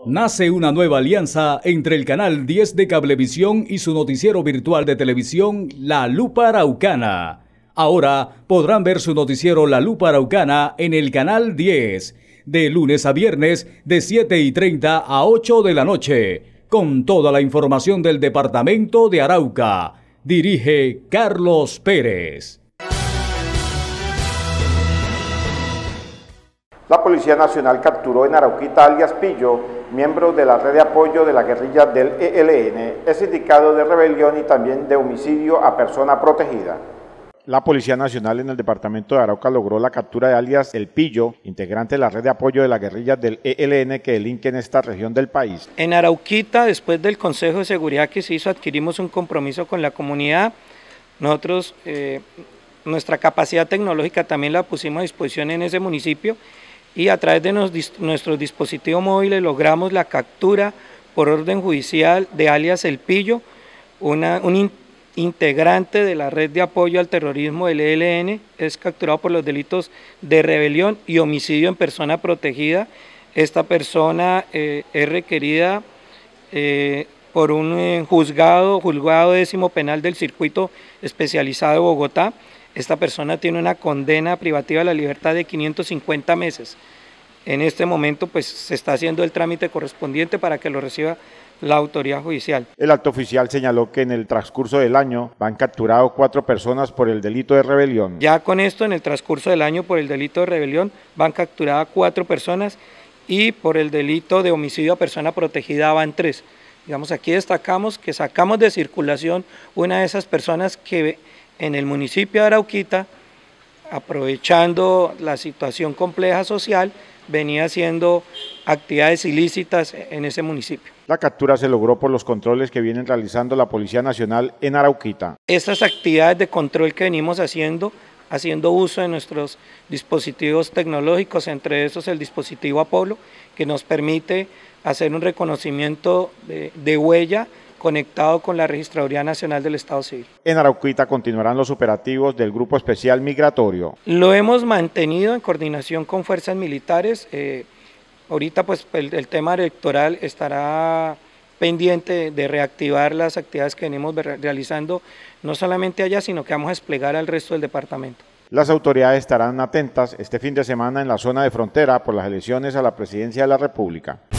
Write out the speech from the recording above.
Nace una nueva alianza entre el Canal 10 de Cablevisión y su noticiero virtual de televisión, La Lupa Araucana. Ahora podrán ver su noticiero La Lupa Araucana en el Canal 10, de lunes a viernes de 7:30 a 8 de la noche, con toda la información del departamento de Arauca. Dirige Carlos Pérez. La Policía Nacional capturó en Arauquita alias Pillo, miembro de la red de apoyo de la guerrilla del ELN, es indicado de rebelión y también de homicidio a persona protegida. La Policía Nacional en el departamento de Arauca logró la captura de alias El Pillo, integrante de la red de apoyo de la guerrilla del ELN que delinque en esta región del país. En Arauquita, después del Consejo de Seguridad que se hizo, adquirimos un compromiso con la comunidad. Nosotros, nuestra capacidad tecnológica también la pusimos a disposición en ese municipio y a través de nuestros dispositivos móviles logramos la captura por orden judicial de alias El Pillo, un integrante de la red de apoyo al terrorismo del ELN, es capturado por los delitos de rebelión y homicidio en persona protegida. Esta persona es requerida por un juzgado décimo penal del circuito especializado de Bogotá. Esta persona tiene una condena privativa de la libertad de 550 meses. En este momento pues se está haciendo el trámite correspondiente para que lo reciba la autoridad judicial. El alto oficial señaló que en el transcurso del año van capturado 4 personas por el delito de rebelión. Ya con esto, en el transcurso del año por el delito de rebelión van capturadas 4 personas y por el delito de homicidio a persona protegida van 3. Digamos, aquí destacamos que sacamos de circulación una de esas personas que en el municipio de Arauquita, aprovechando la situación compleja social, venía haciendo actividades ilícitas en ese municipio. La captura se logró por los controles que vienen realizando la Policía Nacional en Arauquita. Estas actividades de control que venimos haciendo uso de nuestros dispositivos tecnológicos, entre esos el dispositivo Apolo, que nos permite hacer un reconocimiento de huella conectado con la Registraduría Nacional del Estado Civil. En Arauquita continuarán los operativos del Grupo Especial Migratorio. Lo hemos mantenido en coordinación con fuerzas militares. Ahorita pues el tema electoral estará pendiente de reactivar las actividades que venimos realizando, no solamente allá, sino que vamos a desplegar al resto del departamento. Las autoridades estarán atentas este fin de semana en la zona de frontera por las elecciones a la presidencia de la República.